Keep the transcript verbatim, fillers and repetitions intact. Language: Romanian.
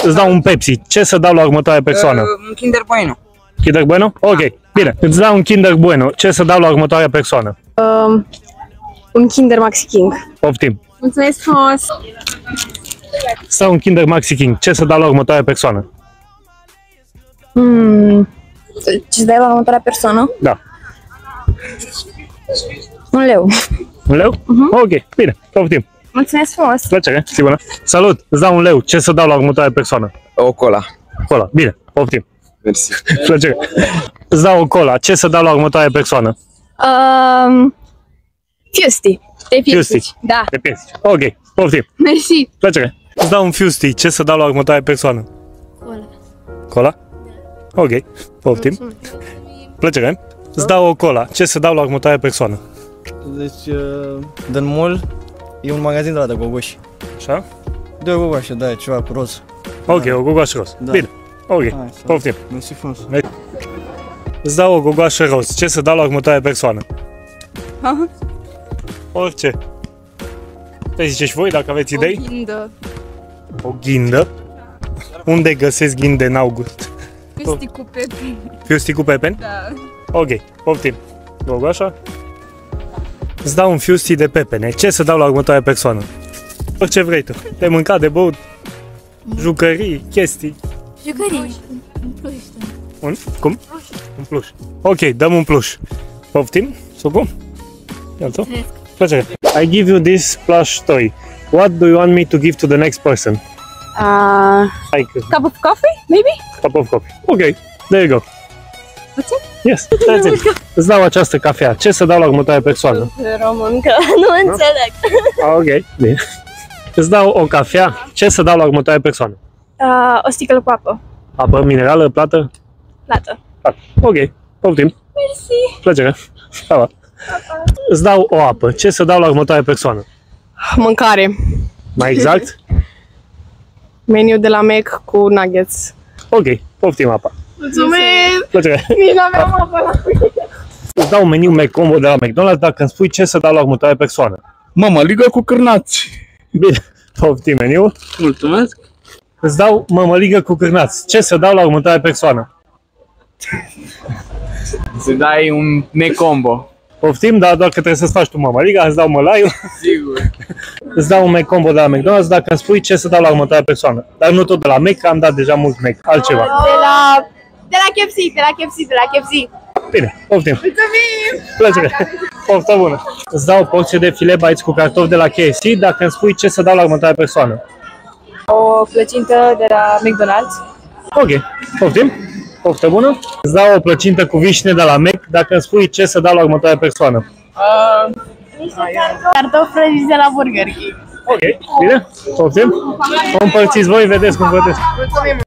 Îți dau un Pepsi. Ce să dau la următoarea persoană? Uh, un Kinder Bueno. Kinder Bueno? Ok, bine. Îți dau un Kinder Bueno. Ce să dau la următoarea persoană? Um, un Kinder Maxi King. Poftim. Mulțumesc frumos! Îți dau un Kinder Maxi King. Ce să dau la următoarea persoană? Hmm. Ce dai la următoarea persoană? Da. Un leu. Un leu? Uh-huh. Ok, bine. Poftim. Mulțumesc frumos! Plăcere, zi bună. Salut, îți dau un leu. Ce să dau la următoarea persoană? O cola. Cola, bine, poftim. Mersi. Plăcere. Îți dau o cola. Ce să dau la următoarea persoană? Um, Fiusti. De Fiusti. Da. De piestici. Ok, poftim. Mersi. Plăcere. Îți dau un Fiusti. Ce să dau la următoarea persoană? Cola. Cola? Ok, poftim. Plăcere. Îți dau o cola. Ce să dau la următoarea persoană? Deci, uh, din mall e un magazin de la de gogoși. Așa? De gogoși, da, e ceva cu roz. Ok, o gogoașă roz. Da. Bine. Ok, Hai, poftim. Mersi frumos. Îți dau o gogoașă roz. Ce să dau la următoarea persoană? Orice. Te ziceți voi dacă aveți idei? O ghindă. O ghindă? Unde găsesc ghinde în august? Fiusti cu pepeni. Fiusti cu pepeni? Da. Ok, poftim. Gogoașa? Îți dau un fiusti de pepene. Ce să dau la următoarea persoană? Orice vrei tu. De mâncat, de băut, jucării, chestii. Jucării. Un pluș. Un? Cum? Un pluș. Ok, dăm un pluș. Poftim? Sucum? Iată. Plăcere. I give you this plush toy. What do you want me to give to the next person? Uh, Like cup of coffee, maybe? cup of coffee. Ok, there you go. That's it? Yes, that's it. Îți dau această cafea. Ce să dau la următoarea persoană? Româncă, nu înțeleg. Ah, ok, bine. Îți dau o cafea. Ce să dau la următoarea persoană? Uh, o sticlă cu apă. Apă minerală, plată? Plată. Plată. Ok, poftim. Mersi. Plăcere. Pa. Îți dau o apă. Ce să dau la următoarea persoană? Mâncare. Mai exact? Meniu de la Mac cu nuggets. Ok, poftim apa. Mulțumesc! Plăcere. Nici n-aveam apă la mine. Îți dau un meniu McCombo de la McDonald's dacă îmi spui ce să dau la următoarea persoană. Mămăligă cu cârnați. Bine, poftim meniul. Mulțumesc. Îți dau mămăligă cu cârnați. Ce să dau la următoarea persoană? Să dai un necombo. Poftim, dar doar că trebuie să-ți faci tu mămăliga, îți dau mălaiul. Sigur. Îți dau un McCombo de la McDonald's dacă îmi spui ce să dau la următoarea persoană. Dar nu tot de la Mac, că am dat deja mult Mac. Altceva. De la... De la K F C, de la K F C, de la K F C. Bine, poftim. Mulțumim! Plăcere. Poftă bună. Îți dau o porție de filet bites cu cartofi de la K F C dacă îmi spui ce să dau la următoarea persoană. O plăcintă de la McDonald's. Ok, poftim. Poftă bună. Îți dau o plăcintă cu vișine de la Mac dacă îmi spui ce să dau la următoarea persoană. Uh, Cartofi prăjiți de la Burger King. Ok, bine? Poftim. O împărțiți voi, vedeți cum vedeți. Mulțumim!